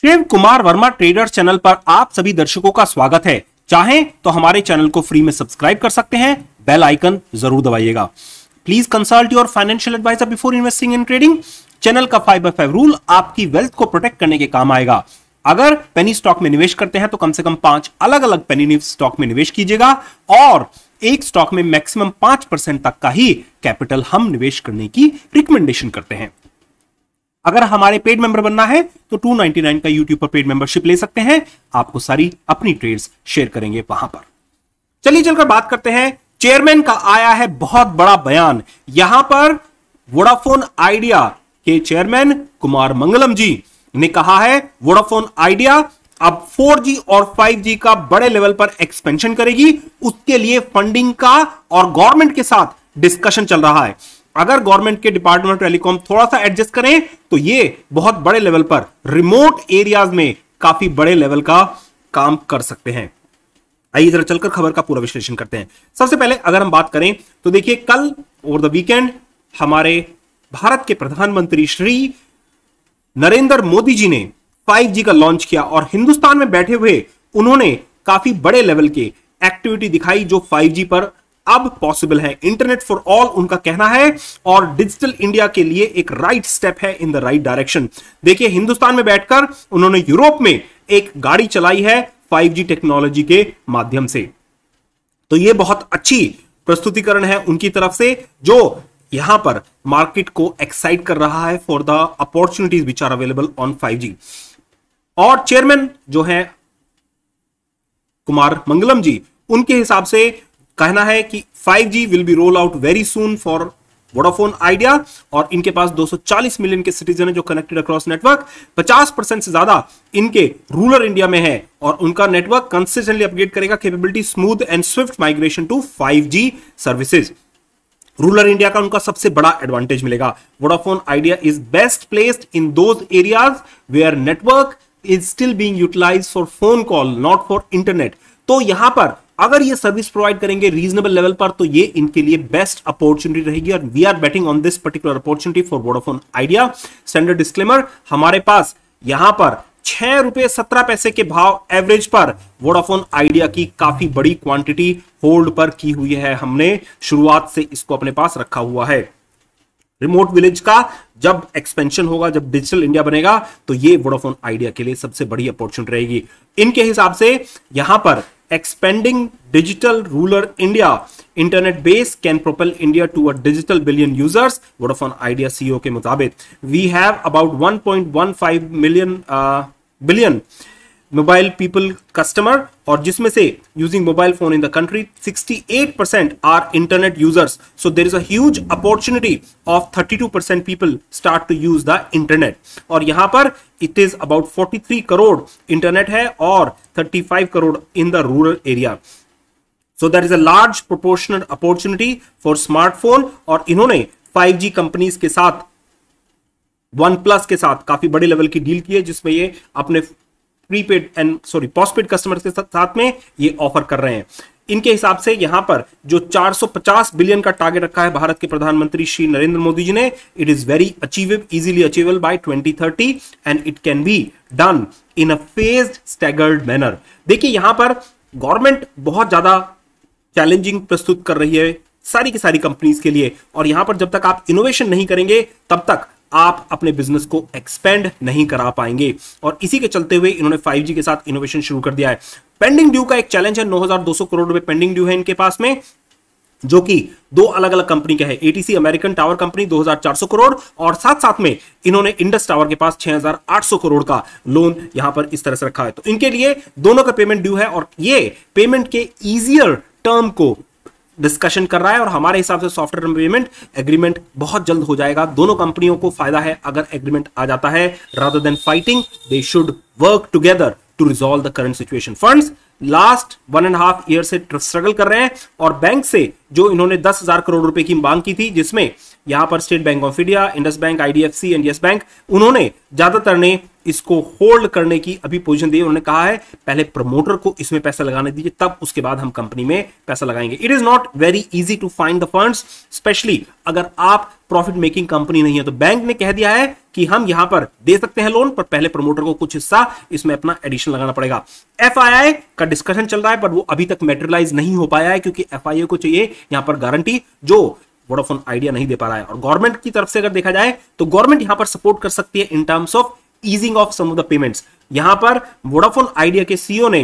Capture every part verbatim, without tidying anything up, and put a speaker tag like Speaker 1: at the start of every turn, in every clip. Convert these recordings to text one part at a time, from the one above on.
Speaker 1: Shiv Kumar Verma traders channel पर आप सभी दर्शकों का स्वागत है। चाहें तो हमारे चैनल को फ्री में सब्सक्राइब कर सकते हैं, बेल आइकन जरूर दबाइएगा। Please consult your financial advisor before investing in trading. Channel का फाइव बाय फाइव रूल आपकी वेल्थ को प्रोटेक्ट करने के काम आएगा। अगर पेनी स्टॉक में निवेश करते हैं तो कम से कम पांच अलग अलग पेनी स्टॉक में निवेश कीजिएगा और एक स्टॉक में मैक्सिमम पांच परसेंट तक का ही कैपिटल हम निवेश करने की रिकमेंडेशन करते हैं। अगर हमारे पेड मेंबर बनना है तो टू नाइंटी नाइन का यूट्यूब पर पेड मेंबरशिप ले सकते हैं। आपको सारी अपनी ट्रेड्स शेयर करेंगे वहां पर। चलिए चलकर बात करते हैं। चेयरमैन का आया है बहुत बड़ा बयान। यहां पर वोडाफोन आइडिया के चेयरमैन कुमार मंगलम जी ने कहा है वोडाफोन आइडिया अब फोर जी और फाइव जी का बड़े लेवल पर एक्सपेंशन करेगी। उसके लिए फंडिंग का और गवर्नमेंट के साथ डिस्कशन चल रहा है। अगर गवर्नमेंट के डिपार्टमेंट ऑफ टेलीकॉम थोड़ा सा एडजस्ट करें तो ये बहुत बड़े लेवल पर रिमोट एरियाज में काफी बड़े लेवल का काम कर सकते हैं। आइए जरा चलकर खबर का पूरा विश्लेषण करते हैं। सबसे पहले अगर हम बात करें तो देखिए कल ओवर द वीकेंड हमारे भारत के प्रधानमंत्री श्री नरेंद्र मोदी जी ने फाइव जी का लॉन्च किया और हिंदुस्तान में बैठे हुए उन्होंने काफी बड़े लेवल के एक्टिविटी दिखाई जो फाइव जी पर अब पॉसिबल है। इंटरनेट फॉर ऑल उनका कहना है और डिजिटल इंडिया के लिए एक राइट स्टेप है इन द राइट डायरेक्शन। देखिए हिंदुस्तान में बैठकर उन्होंने यूरोप में एक गाड़ी चलाई है फाइव जी टेक्नोलॉजी के माध्यम से। तो यह बहुत अच्छी प्रस्तुतिकरण है उनकी तरफ से जो यहां पर मार्केट को एक्साइट कर रहा है for the opportunities which are available on five G. और चेयरमैन जो है कुमार मंगलम जी, उनके हिसाब से कहना है कि five G will be roll out very soon for Vodafone Idea और इनके पास दो सौ चालीस मिलियन के सिटीजन है जो कनेक्टेड अक्रॉस नेटवर्क। पचास परसेंट से ज्यादा इनके रूरल इंडिया में है और उनका नेटवर्क कंसिस्टेंटली अपग्रेड करेगा। Capability smooth and swift migration to five G services. Rural India का उनका सबसे बड़ा एडवांटेज मिलेगा। Vodafone Idea is best placed in those areas where network is still being utilised for phone call not for internet. तो यहां पर अगर ये सर्विस प्रोवाइड करेंगे रीजनेबल लेवल पर तो ये इनके लिए बेस्ट अपॉर्चुनिटी रहेगी और we are betting on this particular opportunity for Vodafone Idea. Standard disclaimer, हमारे पास यहां पर छह रुपए सत्रह पैसे के भाव एवरेज पर वोडाफोन आइडिया की काफी बड़ी क्वांटिटी होल्ड पर की हुई है। हमने शुरुआत से इसको अपने पास रखा हुआ है। रिमोट विलेज का जब एक्सपेंशन होगा, जब डिजिटल इंडिया बनेगा तो ये वोडाफोन आइडिया के लिए सबसे बड़ी अपॉर्चुनिटी रहेगी। इनके हिसाब से यहां पर expanding digital rural India internet base can propel India to a digital billion users. Vodafone Idea C E O के मुताबिक we have about one point one five million uh, billion mobile people customer और जिसमें से using mobile phone in the country sixty-eight percent are internet users. So there is a huge opportunity of thirty-two percent people start to use the internet. और यहां पर it is about forty-three crore internet है और thirty-five crore in the rural area. So there is a large proportional opportunity for smartphone. और इन्होंने five G companies के साथ one plus के साथ काफी बड़े लेवल की डील की है जिसमें ये अपने prepaid and sorry postpaid customers के साथ में ये ऑफर कर रहे हैं। इनके हिसाब से यहां पर जो चार सौ पचास बिलियन का टारगेट रखा है भारत के प्रधानमंत्री श्री नरेंद्र मोदी जी ने, it is very achievable, easily achievable by twenty thirty and it can be done in a phased staggered manner. देखिए यहां पर गवर्नमेंट बहुत ज्यादा चैलेंजिंग प्रस्तुत कर रही है सारी की सारी कंपनीज के लिए और यहां पर जब तक आप इनोवेशन नहीं करेंगे तब तक आप अपने बिजनेस को एक्सपेंड नहीं करा पाएंगे। और इसी के चलते हुए इन्होंने फाइव जी के साथ इनोवेशन शुरू कर दिया है। पेंडिंग ड्यू का एक चैलेंज है, नौ हज़ार दो सौ करोड़ रुपए पेंडिंग ड्यू है इनके पास में, जो कि दो अलग अलग कंपनी का है। एटीसी अमेरिकन टावर कंपनी दो हज़ार चार सौ करोड़ और साथ साथ में इन्होंने इंडस टावर के पास छह हज़ार आठ सौ करोड़ का लोन यहां पर इस तरह से रखा है। तो इनके लिए दोनों का पेमेंट ड्यू है और ये पेमेंट के इजियर टर्म को डिस्कशन कर रहा है और हमारे हिसाब से सॉफ्टवेयर पेमेंट एग्रीमेंट बहुत जल्द हो जाएगा। दोनों कंपनियों को फायदा है अगर एग्रीमेंट आ जाता है। Rather than fighting they should work together to resolve the current situation. Funds last one and half year से स्ट्रगल कर रहे हैं और बैंक से जो इन्होंने दस हजार करोड़ रुपए की मांग की थी जिसमें यहां पर State Bank of India, Indus bank, IDFC and Yes Bank, उन्होंने ज्यादातर ने इसको होल्ड करने की अभी पोजीशन दी। उन्होंने कहा है पहले प्रमोटर को इसमें पैसा लगाने दीजिए, तब उसके बाद हम कंपनी में पैसा लगाएंगे। It is not very easy to find the funds, specially अगर आप प्रॉफिट मेकिंग कंपनी नहीं है। तो बैंक ने कह दिया है कि हम यहां पर दे सकते हैं लोन, पर पहले प्रमोटर को कुछ हिस्सा इसमें अपना एडिशन लगाना पड़ेगा। एफआईआई का डिस्कशन चल रहा है, पर वो अभी तक मैटेरियलाइज नहीं हो पाया है, क्योंकि एफआईआई को चाहिए यहां पर गारंटी जो वोडाफोन आइडिया नहीं दे पा रहा है। और गवर्नमेंट की तरफ से अगर देखा जाए तो गवर्नमेंट यहां पर सपोर्ट कर सकती है in terms of easing of some of the payments. यहां पर वोडाफोन आइडिया के सीईओ ने,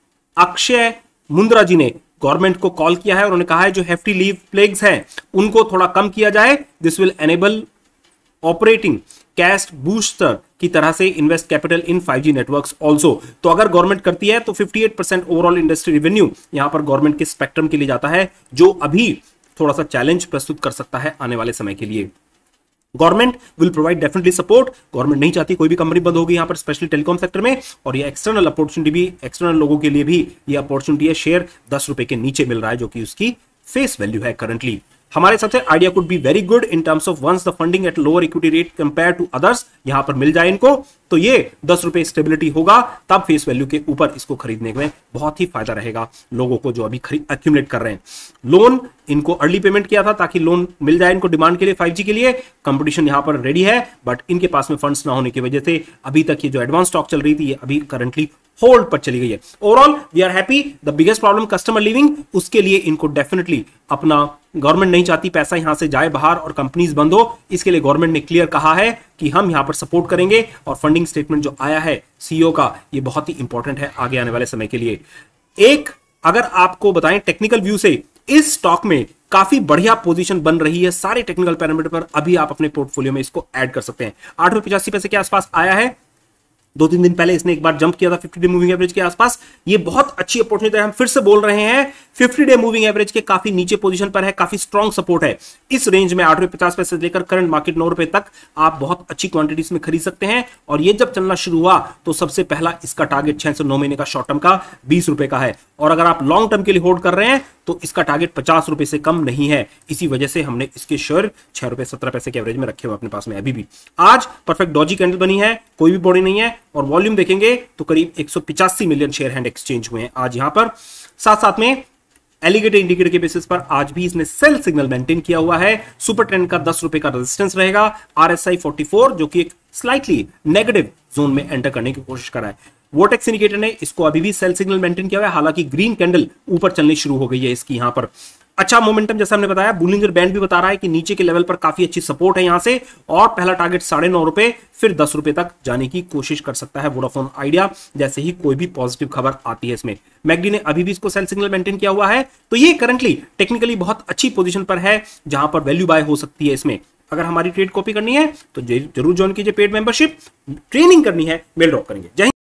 Speaker 1: अक्षय मुंद्रा जी ने गवर्नमेंट को कॉल किया है और उन्होंने कहा है जो हेफ्टी लीव प्लेग्स हैं उनको थोड़ा कम किया जाए। This will enable operating cash booster की तरह से invest capital in five G networks also. तो अगर गवर्नमेंट करती है तो अट्ठावन परसेंट ओवरऑल इंडस्ट्री रेवेन्यू यहां पर गवर्नमेंट के स्पेक्ट्रम के लिए जाता है, जो अभी थोड़ा सा चैलेंज प्रस्तुत कर सकता है आने वाले समय के लिए। Government will provide definitely support. Government नहीं चाहती कोई भी कंपनी बंद होगी यहां पर, स्पेशली टेलीकॉम सेक्टर में। और ये एक्सटर्नल अपॉर्चुनिटी भी, एक्सटर्नल लोगों के लिए भी ये अपॉर्चुनिटी है। शेयर दस रुपए के नीचे मिल रहा है, जो कि उसकी फेस वैल्यू है करंटली। हमारे हिसाब से Idea could be very good in terms of once the funding at lower equity rate compare to others यहां पर मिल जाए इनको, तो ये दस रुपए स्टेबिलिटी होगा, तब फेस वैल्यू के ऊपर इसको खरीदने में बहुत ही फायदा रहेगा लोगों को जो अभी खरीद एक्यूमुलेट कर रहे हैं। लोन इनको अर्ली पेमेंट किया था ताकि लोन मिल जाए इनको डिमांड के लिए फाइव जी के लिए। कंपटीशन यहां पर रेडी है, बट इनके पास में फंड्स ना होने की वजह से अभी तक ये जो एडवांस स्टॉक चल रही थी ये अभी करंटली होल्ड पर चली गई है। Overall we are happy. The biggest problem customer living, उसके लिए इनको डेफिनेटली अपना, गवर्नमेंट नहीं चाहती पैसा यहां से जाए बाहर और कंपनीज बंद हो, इसके लिए गवर्नमेंट ने क्लियर कहा है कि हम यहां पर सपोर्ट करेंगे। और फंडिंग स्टेटमेंट जो आया है सीईओ का, ये बहुत ही इंपॉर्टेंट है आगे आने वाले समय के लिए। एक अगर आपको बताएं टेक्निकल व्यू से, इस स्टॉक में काफी बढ़िया पोजीशन बन रही है सारे टेक्निकल पैरामीटर पर। अभी आप अपने पोर्टफोलियो में इसको ऐड कर सकते हैं। आठ रुपए पिचासी पैसे के आसपास आया है, दो तीन दिन पहले इसने एक बार जंप किया था फिफ्टी डे मूविंग एवरेज के आसपास। ये बहुत अच्छी अपॉर्चुनिटी है, हम फिर से बोल रहे हैं फिफ्टी डे मूविंग एवरेज के काफी नीचे पोजीशन पर है, काफी स्ट्रॉन्ग सपोर्ट है। इस रेंज में आठ रुपए पचास पैसे से लेकर करंट मार्केट नौ रुपए तक आप बहुत अच्छी क्वांटिटीज में खरीद सकते हैं। और ये जब चलना शुरू हुआ तो सबसे पहला इसका टारगेट छह से नौ महीने का शॉर्ट टर्म का बीस रुपए का है, और अगर आप लॉन्ग टर्म के लिए होल्ड कर रहे हैं तो इसका टारगेट पचास रुपए से कम नहीं है। इसी वजह से हमने इसके शेयर छह रुपए सत्रह पैसे के एवरेज में रखे हुए अपने पास में अभी भी। आज परफेक्ट डॉजी कैंडल बनी है, कोई भी बॉडी नहीं है, और वॉल्यूम देखेंगे तो करीब एक सौ पिचासी मिलियन शेयर हैंड एक्सचेंज हुए हैं आज यहां पर। साथ साथ में एलिगेटर इंडिकेटर के बेसिस पर आज भी इसने सेल सिग्नल मेंटेन किया हुआ है। सुपर ट्रेंड का दस रुपए का रेजिस्टेंस रहेगा। आरएसआई चौवालीस जो कि एक स्लाइटली नेगेटिव जोन में एंटर करने की कोशिश कर रहा है। वोटेक्स इंडिकेटर ने इसको अभी भी सेल सिग्नल मेंटेन किया हुआ है, हालांकि ग्रीन कैंडल ऊपर चलनी शुरू हो गई है इसकी यहां पर। अच्छा मोमेंटम जैसा हमने बताया, बुलिंजर बैंड भी बता रहा है कि नीचे के लेवल पर काफी अच्छी सपोर्ट है यहां से, और पहला टारगेट साढ़े नौ रुपए फिर दस रुपए तक जाने की कोशिश कर सकता है वोडाफोन आइडिया, जैसे ही कोई भी पॉजिटिव खबर आती है इसमें। मैकडी ने अभी भी इसको सेल सिग्नल मेंटेन किया हुआ है, तो ये करंटली टेक्निकली बहुत अच्छी पोजीशन पर है जहां पर वैल्यू बाय हो सकती है इसमें। अगर हमारी ट्रेड कॉपी करनी है तो जरूर ज्वाइन कीजिए पेड मेंबरशिप। ट्रेनिंग करनी है मेल ड्रॉप करेंगे। जय